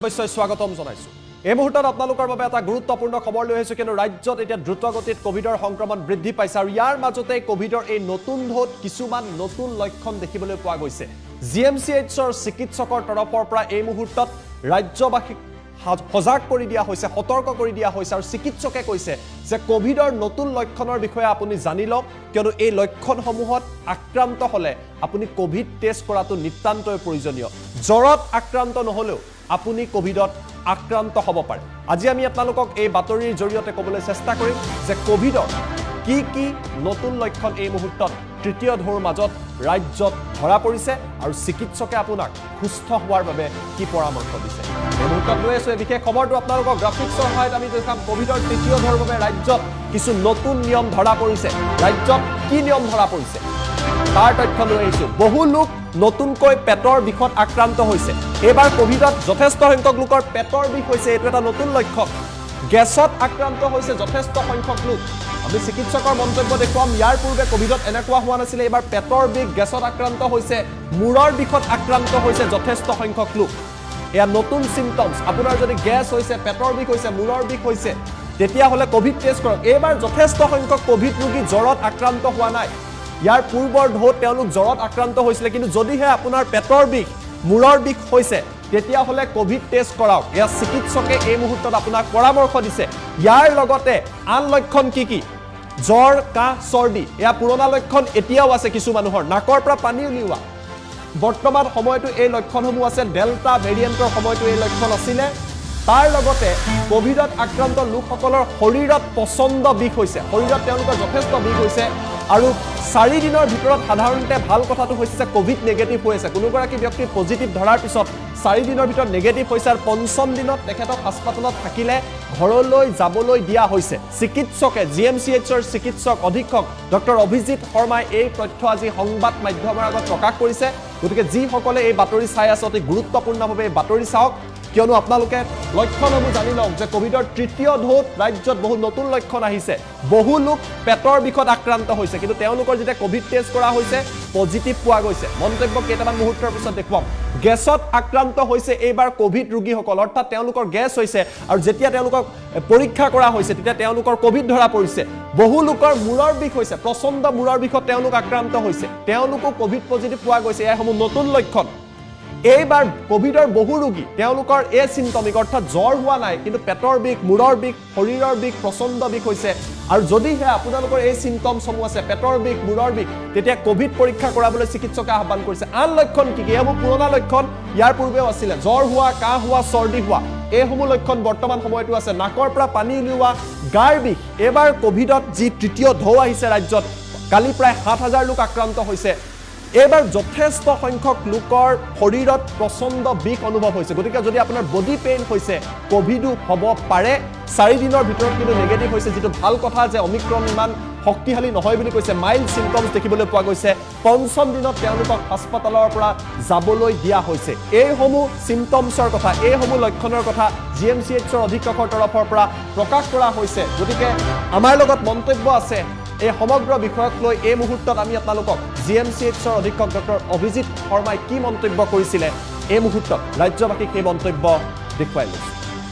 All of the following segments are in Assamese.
অৱশ্যে স্বাগতম জনাইছো এই মুহূৰ্তত আপোনালোকৰ বাবে এটা গুৰুত্বপূৰ্ণ খবৰ লৈ আহিছো কিন্তু ৰাজ্যত এতিয়া দ্ৰুতগতিত কোভিডৰ সংক্ৰমণ বৃদ্ধি পাইছে আৰু ইয়াৰ মাজতে কোভিডৰ এই নতুন ঢৌত কিছুমান নতুন লক্ষণ দেখিবলৈ পোৱা গৈছে জিএমচিএইচৰ চিকিৎসকৰ তৰফৰ পৰা এই মুহূৰ্তত ৰাজ্যবাসীক সজাগ কৰি দিয়া হৈছে সতৰ্ক কৰি দিয়া হৈছে আৰু চিকিৎসকে কৈছে যে কোভিডৰ নতুন লক্ষণৰ বিষয়ে আপুনি জানি লওক কিয়নো এই লক্ষণসমূহত আক্ৰান্ত হলে আপুনি কোভিড টেষ্ট কৰাটো নিতান্তই প্ৰয়োজনীয় জ্বৰত আক্ৰান্ত নহলেও আপুনি কোভিডত আক্ৰান্ত হ'ব পাৰে আজি আমি আপোনালোকক এই বাতৰিৰ জৰিয়তে ক'বলৈ চেষ্টা কৰিম যে কোভিডৰ কি নতুন লক্ষণ এই মুহূৰ্তত তৃতীয় ঢৌৰ মাজত ৰাজ্যত ধৰা পৰিছে আৰু চিকিৎসকে আপোনাক সুস্থ হোৱাৰ বাবে কি পৰামৰ্শ দিছে এই মুহূৰ্তত লৈ আছো এই বিশেষ খবৰটো আপোনালোকক গ্ৰাফিক্সৰ সহায়ত আমি দেখাম কোভিডৰ তৃতীয় ঢৌৰ বাবে ৰাজ্যত কিছু নতুন নিয়ম ধৰা পৰিছে ৰাজ্যত কি নিয়ম ধৰা পৰিছে তাৰ তথ্য লৈ আহিছো বহু লোক নতুনকৈ পেটৰ বিষত আক্ৰান্ত হৈছে এবাৰ কোভিডত যথেষ্ট সংখ্যক লোকৰ পেটৰ বিষ হৈছে এটো এটা নতুন লক্ষণ গেছত আক্ৰান্ত হৈছে যথেষ্ট সংখ্যক লোক আমি চিকিৎসকৰ মন্তব্য দেখুৱাম ইয়াৰ পূৰ্বে কোভিডত এনেকুৱা হোৱা নাছিল এবাৰ পেটৰ বিষ গেছত আক্ৰান্ত হৈছে মূৰৰ বিষত আক্ৰান্ত হৈছে যথেষ্ট সংখ্যক লোক এয়া নতুন সিম্পটমস আপোনাৰ যদি গেছ হৈছে পেটৰ বিষ হৈছে মূৰৰ বিষ হৈছে তেতিয়া হলে কোভিড টেষ্ট কৰক এবাৰ যথেষ্ট সংখ্যক কোভিড ৰোগী জ্বৰত আক্ৰান্ত হোৱা নাই ইয়াৰ পূৰ্বৰ ঢৌত তেওঁলোক জ্বৰত আক্ৰান্ত হৈছিল কিন্তু যদিহে আপোনাৰ পেটৰ বিষ মূৰৰ বিষ হৈছে তেতিয়া হলে কোভিড টেষ্ট কৰাওক ইয়া চিকিৎসকে এই মুহূৰ্তত আপোনাক পৰামৰ্শ দিছে ইয়াৰ লগতে আন লক্ষণ কি জ্বৰ কাহ চৰ্দি ইয়া পুৰণা লক্ষণ এতিয়াও আছে কিছু মানুহৰ নাকৰ পৰা পানী উলিওৱা বৰ্তমান সময়টো এই লক্ষণসমূহ আছে ডেল্টা ভেৰিয়েন্টৰ সময়টো এই লক্ষণ আছিলে তাৰ লগতে কোভিডত আক্ৰান্ত লোকসকলৰ শৰীৰত পছন্দ বিষ হৈছে শৰীৰত তেওঁলোকৰ যথেষ্ট বিষ হৈছে আৰু 4 দিনৰ ভিতৰত সাধাৰণতে ভাল কথাটো হৈছে কোভিড নেগেটিভ হৈছে কোনোগৰাকী ব্যক্তি পজিটিভ ধৰাৰ পিছত 4 দিনৰ ভিতৰত নেগেটিভ হৈছে আৰু 5ম দিনত তেখেতক হাস্পতালত থাকিলে ঘৰলৈ যাবলৈ দিয়া হৈছে চিকিৎসকে জিএমচিএইচৰ চিকিৎসক অধীক্ষক ডক্টৰ অভিজিত শৰ্মাই এই তথ্য আজি সংবাদ মাধ্যমৰ আগত প্ৰকাশ কৰিছে গতিকে যি সকলে এই বাতৰি চাই আছে অতি গুৰুত্বপূৰ্ণভাৱে এই বাতৰি চাওক কিয়নো আপোনালোকে লক্ষণসমূহ জানি লওক যে কোভিডৰ তৃতীয় ঢৌত ৰাজ্যত বহু নতুন লক্ষণ আহিছে বহু লোক পেটৰ বিষত আক্ৰান্ত হৈছে কিন্তু তেওঁলোকৰ যেতিয়া কোভিড টেষ্ট কৰা হৈছে পজিটিভ পোৱা গৈছে মন্তব্য কেইটামান মুহূৰ্তৰ পিছত দেখুৱাম গেছত আক্ৰান্ত হৈছে এইবাৰ কোভিড ৰোগীসকল অৰ্থাৎ তেওঁলোকৰ গেছ হৈছে আৰু যেতিয়া তেওঁলোকক পৰীক্ষা কৰা হৈছে তেতিয়া তেওঁলোকৰ কোভিড ধৰা পৰিছে বহু লোকৰ মূৰৰ বিষ হৈছে প্ৰচণ্ড মূৰৰ বিষত তেওঁলোক আক্ৰান্ত হৈছে তেওঁলোকো কোভিড পজিটিভ পোৱা গৈছে এসমূহ নতুন লক্ষণ এইবাৰ কোভিডৰ বহু ৰোগী তেওঁলোকৰ এই সিম্পটমিক অৰ্থাৎ জ্বৰ হোৱা নাই কিন্তু পেটৰ বিষ মূৰৰ বিষ শৰীৰৰ বিষ প্ৰচণ্ড বিষ হৈছে আৰু যদিহে আপোনালোকৰ এই সিম্পটমসমূহ আছে পেটৰ বিষ মূৰৰ বিষ তেতিয়া কোভিড পৰীক্ষা কৰাবলৈ চিকিৎসকে আহ্বান কৰিছে আন লক্ষণ কি এইসমূহ পুৰণা লক্ষণ ইয়াৰ পূৰ্বেও আছিলে জ্বৰ হোৱা কাহ হোৱা চৰ্দি হোৱা এইসমূহ লক্ষণ বৰ্তমান সময়তো আছে নাকৰ পৰা পানী উলিওৱা গাৰ বিষ এবাৰ কোভিডত যি তৃতীয় ঢৌ আহিছে ৰাজ্যত কালি প্ৰায় 7000 লোক আক্ৰান্ত হৈছে এবাৰ যথেষ্ট সংখ্যক লোকৰ শৰীৰত প্ৰচণ্ড বিষ অনুভৱ হৈছে গতিকে যদি আপোনাৰ বডি পেইন হৈছে কোভিডো হ'ব পাৰে 4 দিনৰ ভিতৰত কিন্তু নেগেটিভ হৈছে যেটো ভাল কথা যে অমিক্ৰন ইমান শক্তিশালী নহয় বুলি কৈছে মাইল্ড সিম্পটমস দেখিবলৈ পোৱা গৈছে 5ম দিনত তেওঁলোকক হাস্পতালৰ পৰা যাবলৈ দিয়া হৈছে এইসমূহ সিম্পটমছৰ কথা এইসমূহ লক্ষণৰ কথা জিএমচিএইচৰ অধীক্ষকৰ তৰফৰ পৰা প্ৰকাশ কৰা হৈছে গতিকে আমাৰ লগত মন্তব্য আছে এই সমগ্ৰ বিষয়ক লৈ এই মুহূৰ্তত আমি আপোনালোকক জিএমচিএইচৰ অধীক্ষক ডক্টৰ অভিজিত শৰ্মাই কি মন্তব্য কৰিছিলে এই মুহূৰ্তত ৰাজ্যবাসীক এই মন্তব্য দেখুৱাই লৈছে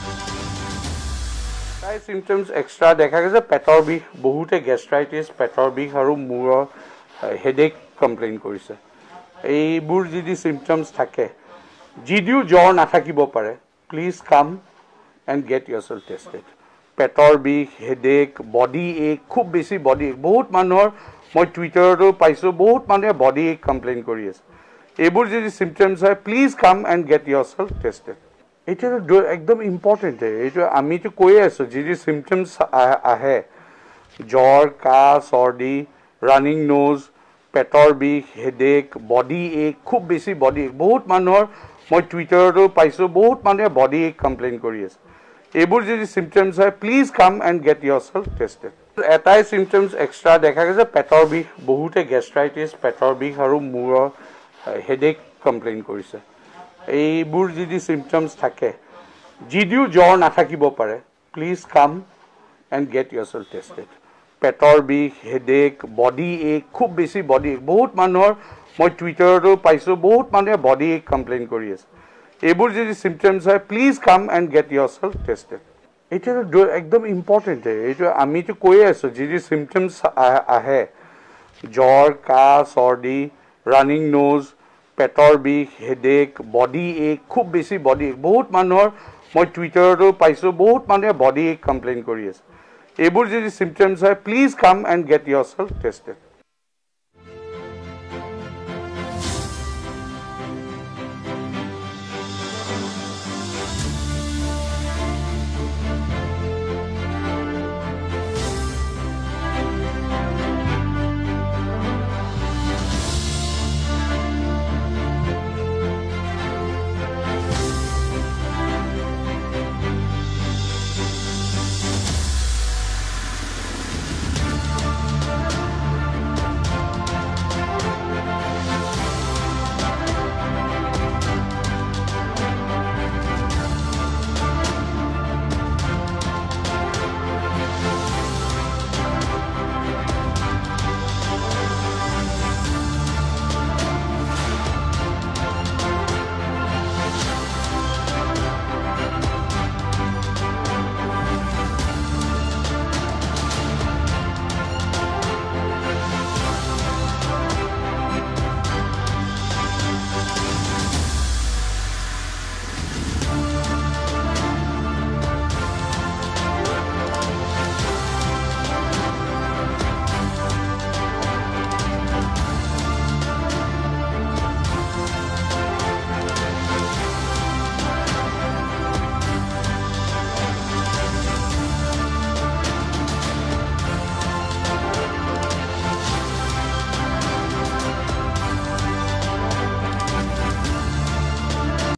তাই সিম্পটমস এক্সট্ৰা দেখা গৈছে পেটৰ বিষ বহুতে গেষ্ট্ৰাইটিছ পেটৰ বিষ আৰু মূৰৰ হেডেক কমপ্লেইন কৰিছে এইবোৰ যদি সিম্পটমস থাকে যদিও জ্বৰ নাথাকিব পাৰে please come and get yourself tested পেটৰ বিষ হেডেক বডি এক খুব বেছি বডি এক বহুত মানুহৰ মই টুইটাৰতো পাইছো বহুত মানুহে বডি এক কমপ্লেইন কৰি আছে এইবোৰ যদি সিম্পটমস হয় please come and get yourself tested এটা একদম ইম্পৰ্টেণ্ট এইটো আমিতো কৈ আছো যদি সিম্পটমস আহে জ্বৰ কাহ চৰ্দি ৰানিং নোজ পেটৰ বিষ হেডেক বডি এক খুব বেছি বডি এক বহুত মানুহৰ মই টুইটাৰতো পাইছো বহুত মানুহে বডি এক কমপ্লেইন কৰি আছে এইবোৰ যদি সিম্পটমস হয় please come and get yourself tested এটাই সিম্পটমস এক্সট্ৰা দেখা গৈছে পেটৰ বিষ বহুতে গেষ্ট্ৰাইটিছ পেটৰ বিষ আৰু মূৰৰ হেডেক কমপ্লেইন কৰিছে এইবোৰ যদি সিম্পটমস থাকে যদিও জ্বৰ নাথাকিব পাৰে please come and get yourself tested পেটৰ বিষ হেডেক বডি এক খুব বেছি বডি এক বহুত মানুহৰ মই টুইটাৰতো পাইছো বহুত মানুহে বডি এক কমপ্লেইন কৰি আছে এইবোৰ যদি চিমটমছ হয় please come and get yourself tested এইটো একদম ইম্পৰ্টেণ্ট এইটো আমিতো কৈয়ে আছোঁ যদি চিমটমছ আহে জ্বৰ কাহ চৰ্দি ৰানিং নোজ পেটৰ বিষ হেডেক বডি এক খুব বেছি বডি এক বহুত মানুহৰ মই টুইটাৰতো পাইছোঁ বহুত মানুহে বডি এক কমপ্লেইন কৰি আছে এইবোৰ যদি চিমটমছ হয় please come and get yourself tested